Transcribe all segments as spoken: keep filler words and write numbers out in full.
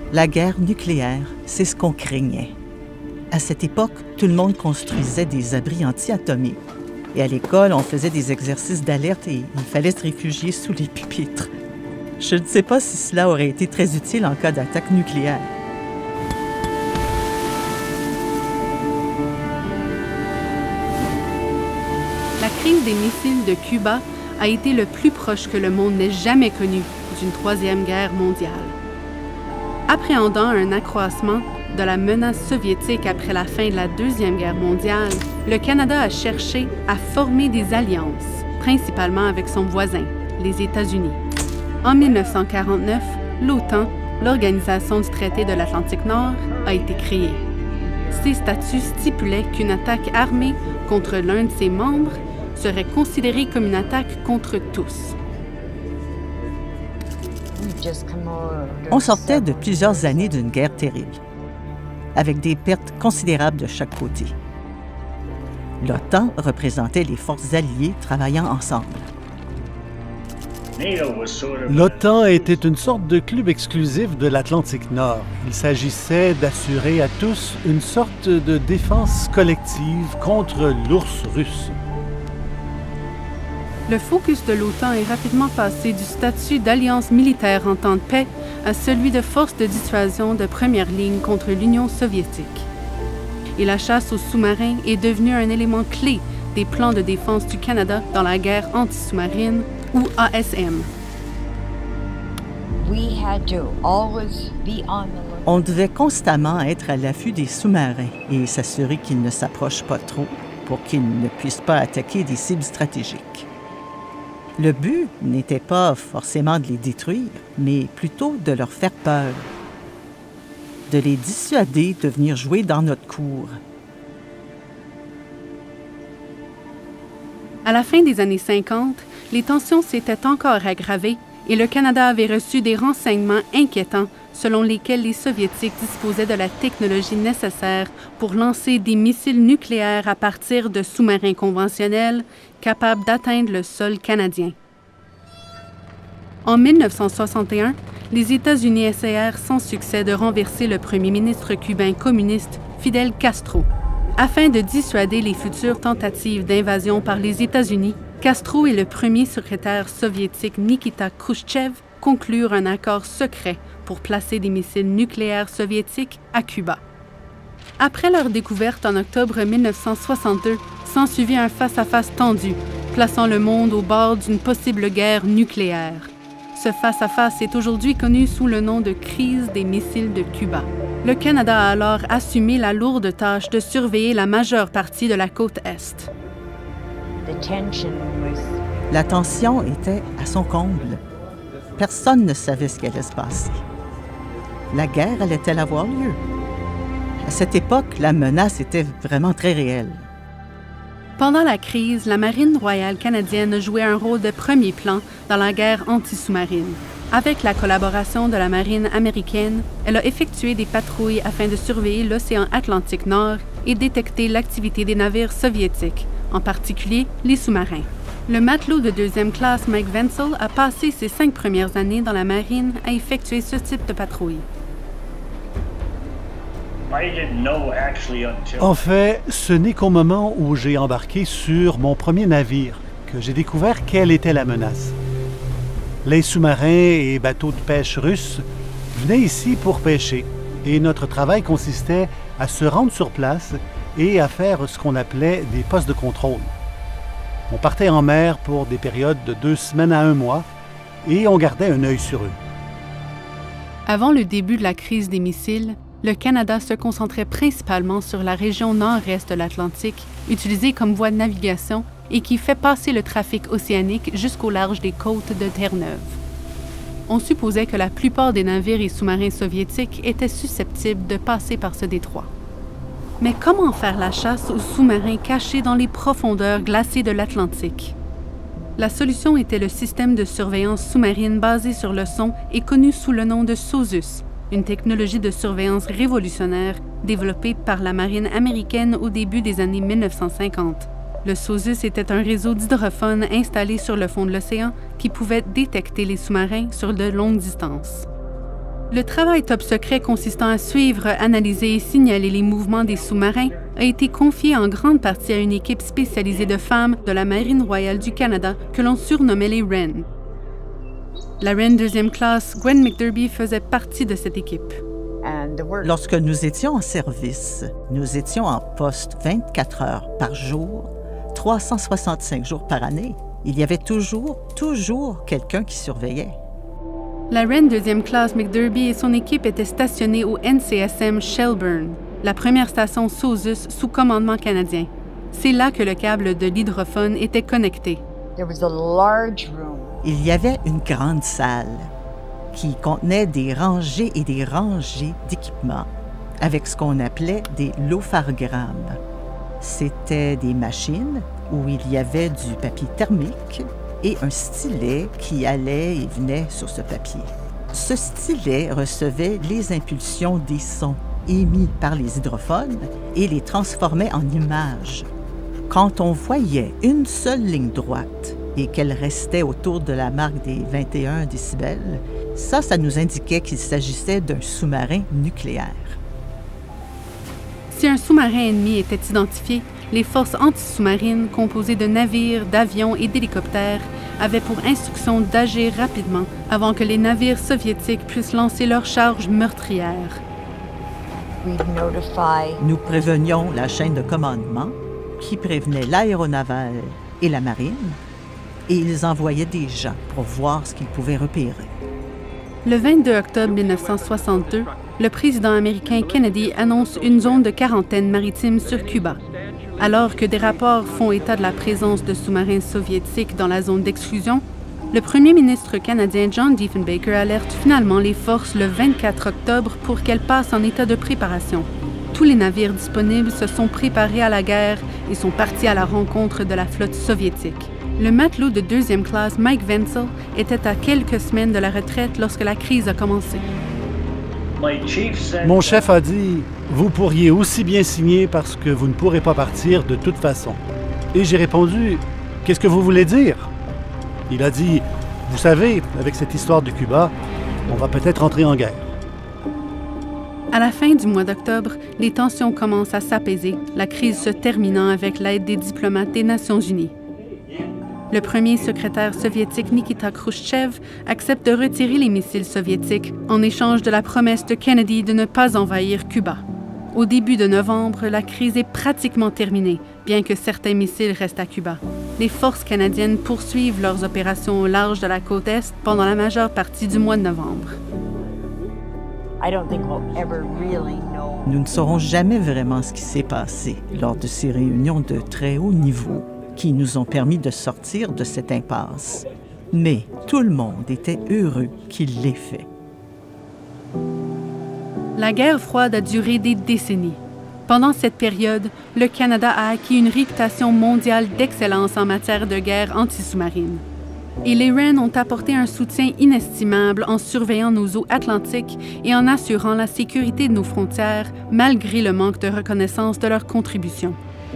La guerre nucléaire, c'est ce qu'on craignait. À cette époque, tout le monde construisait des abris anti-atomiques. Et à l'école, on faisait des exercices d'alerte et il fallait se réfugier sous les pupitres. Je ne sais pas si cela aurait été très utile en cas d'attaque nucléaire. La crise des missiles de Cuba a été le plus proche que le monde n'ait jamais connu d'une troisième guerre mondiale. Appréhendant un accroissement de la menace soviétique après la fin de la Deuxième Guerre mondiale, le Canada a cherché à former des alliances, principalement avec son voisin, les États-Unis. En mille neuf cent quarante-neuf, l'OTAN, l'Organisation du traité de l'Atlantique Nord, a été créée. Ses statuts stipulaient qu'une attaque armée contre l'un de ses membres serait considérée comme une attaque contre tous. On sortait de plusieurs années d'une guerre terrible, avec des pertes considérables de chaque côté. L'OTAN représentait les forces alliées travaillant ensemble. L'OTAN était une sorte de club exclusif de l'Atlantique Nord. Il s'agissait d'assurer à tous une sorte de défense collective contre l'ours russe. Le focus de l'OTAN est rapidement passé du statut d'alliance militaire en temps de paix à celui de force de dissuasion de première ligne contre l'Union soviétique. Et la chasse aux sous-marins est devenue un élément clé des plans de défense du Canada dans la guerre anti-sous-marine, ou A S M. On devait constamment être à l'affût des sous-marins et s'assurer qu'ils ne s'approchent pas trop pour qu'ils ne puissent pas attaquer des cibles stratégiques. Le but n'était pas forcément de les détruire, mais plutôt de leur faire peur, de les dissuader de venir jouer dans notre cour. À la fin des années cinquante, les tensions s'étaient encore aggravées et le Canada avait reçu des renseignements inquiétants selon lesquels les Soviétiques disposaient de la technologie nécessaire pour lancer des missiles nucléaires à partir de sous-marins conventionnels capables d'atteindre le sol canadien. En mille neuf cent soixante et un, les États-Unis essayèrent sans succès de renverser le premier ministre cubain communiste Fidel Castro. Afin de dissuader les futures tentatives d'invasion par les États-Unis, Castro et le premier secrétaire soviétique Nikita Khrouchtchev conclurent un accord secret pour placer des missiles nucléaires soviétiques à Cuba. Après leur découverte en octobre mille neuf cent soixante-deux, s'ensuivit un face-à-face tendu, plaçant le monde au bord d'une possible guerre nucléaire. Ce face-à-face est aujourd'hui connu sous le nom de crise des missiles de Cuba. Le Canada a alors assumé la lourde tâche de surveiller la majeure partie de la côte Est. La tension était à son comble. Personne ne savait ce qui allait se passer. La guerre allait-elle avoir lieu? À cette époque, la menace était vraiment très réelle. Pendant la crise, la Marine royale canadienne jouait un rôle de premier plan dans la guerre anti-sous-marine. Avec la collaboration de la Marine américaine, elle a effectué des patrouilles afin de surveiller l'océan Atlantique Nord et détecter l'activité des navires soviétiques, en particulier les sous-marins. Le matelot de deuxième classe Mike Vensel a passé ses cinq premières années dans la marine à effectuer ce type de patrouille. En fait, ce n'est qu'au moment où j'ai embarqué sur mon premier navire que j'ai découvert quelle était la menace. Les sous-marins et bateaux de pêche russes venaient ici pour pêcher et notre travail consistait à se rendre sur place et à faire ce qu'on appelait des postes de contrôle. On partait en mer pour des périodes de deux semaines à un mois et on gardait un œil sur eux. Avant le début de la crise des missiles, le Canada se concentrait principalement sur la région nord-est de l'Atlantique, utilisée comme voie de navigation et qui fait passer le trafic océanique jusqu'au large des côtes de Terre-Neuve. On supposait que la plupart des navires et sous-marins soviétiques étaient susceptibles de passer par ce détroit. Mais comment faire la chasse aux sous-marins cachés dans les profondeurs glacées de l'Atlantique? La solution était le système de surveillance sous-marine basé sur le son et connu sous le nom de SOSUS, une technologie de surveillance révolutionnaire développée par la marine américaine au début des années mille neuf cent cinquante. Le SOSUS était un réseau d'hydrophones installé sur le fond de l'océan qui pouvait détecter les sous-marins sur de longues distances. Le travail top secret consistant à suivre, analyser et signaler les mouvements des sous-marins a été confié en grande partie à une équipe spécialisée de femmes de la Marine royale du Canada que l'on surnommait les Wren. La Wren deuxième classe, Gwen McDerby, faisait partie de cette équipe. Lorsque nous étions en service, nous étions en poste vingt-quatre heures par jour, trois cent soixante-cinq jours par année. Il y avait toujours, toujours quelqu'un qui surveillait. La Wren deuxième classe McDerby et son équipe étaient stationnés au N C S M Shelburne, la première station Sozus sous commandement canadien. C'est là que le câble de l'hydrophone était connecté. Il y avait une grande salle qui contenait des rangées et des rangées d'équipements avec ce qu'on appelait des lophargrammes. C'était des machines où il y avait du papier thermique et un stylet qui allait et venait sur ce papier. Ce stylet recevait les impulsions des sons émis par les hydrophones et les transformait en images. Quand on voyait une seule ligne droite et qu'elle restait autour de la marque des vingt et un décibels, ça, ça nous indiquait qu'il s'agissait d'un sous-marin nucléaire. Si un sous-marin ennemi était identifié, les forces anti-sous-marines, composées de navires, d'avions et d'hélicoptères, avaient pour instruction d'agir rapidement avant que les navires soviétiques puissent lancer leurs charges meurtrières. Nous prévenions la chaîne de commandement qui prévenait l'aéronavale et la marine, et ils envoyaient des gens pour voir ce qu'ils pouvaient repérer. Le vingt-deux octobre mille neuf cent soixante-deux, le président américain Kennedy annonce une zone de quarantaine maritime sur Cuba. Alors que des rapports font état de la présence de sous-marins soviétiques dans la zone d'exclusion, le premier ministre canadien John Diefenbaker alerte finalement les forces le vingt-quatre octobre pour qu'elles passent en état de préparation. Tous les navires disponibles se sont préparés à la guerre et sont partis à la rencontre de la flotte soviétique. Le matelot de deuxième classe Mike Wenzel était à quelques semaines de la retraite lorsque la crise a commencé. Mon chef a dit « Vous pourriez aussi bien signer parce que vous ne pourrez pas partir de toute façon. » Et j'ai répondu « Qu'est-ce que vous voulez dire? » Il a dit « Vous savez, avec cette histoire de Cuba, on va peut-être entrer en guerre. » À la fin du mois d'octobre, les tensions commencent à s'apaiser, la crise se terminant avec l'aide des diplomates des Nations unies. Le premier secrétaire soviétique Nikita Khrouchtchev accepte de retirer les missiles soviétiques en échange de la promesse de Kennedy de ne pas envahir Cuba. Au début de novembre, la crise est pratiquement terminée, bien que certains missiles restent à Cuba. Les forces canadiennes poursuivent leurs opérations au large de la côte Est pendant la majeure partie du mois de novembre. Nous ne saurons jamais vraiment ce qui s'est passé lors de ces réunions de très haut niveau qui nous ont permis de sortir de cette impasse. Mais tout le monde était heureux qu'il l'ait fait. La guerre froide a duré des décennies. Pendant cette période, le Canada a acquis une réputation mondiale d'excellence en matière de guerre anti-sous-marine. Et les Wren ont apporté un soutien inestimable en surveillant nos eaux atlantiques et en assurant la sécurité de nos frontières, malgré le manque de reconnaissance de leur contribution.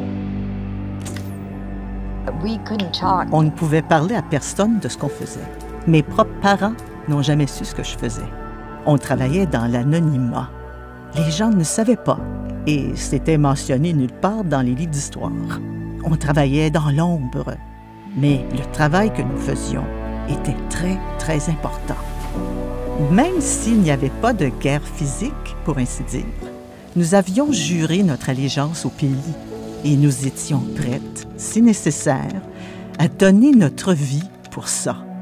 On ne pouvait parler à personne de ce qu'on faisait. Mes propres parents n'ont jamais su ce que je faisais. On travaillait dans l'anonymat. Les gens ne savaient pas, et c'était mentionné nulle part dans les livres d'histoire. On travaillait dans l'ombre, mais le travail que nous faisions était très, très important. Même s'il n'y avait pas de guerre physique, pour ainsi dire, nous avions juré notre allégeance au pays et nous étions prêtes, si nécessaire, à donner notre vie pour ça.